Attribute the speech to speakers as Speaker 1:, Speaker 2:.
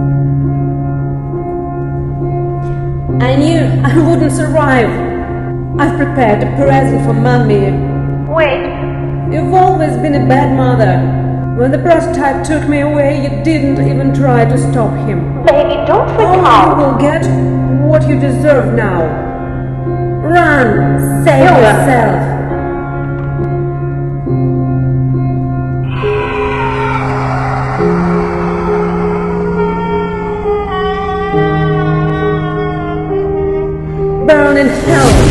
Speaker 1: I knew I wouldn't survive. I've prepared a present for Mommy.
Speaker 2: Wait.
Speaker 1: You've always been a bad mother. When the prototype took me away, you didn't even try to stop him.
Speaker 2: Baby, don't freak out.
Speaker 1: You will get what you deserve now. Run! Save yourself! Burn in hell!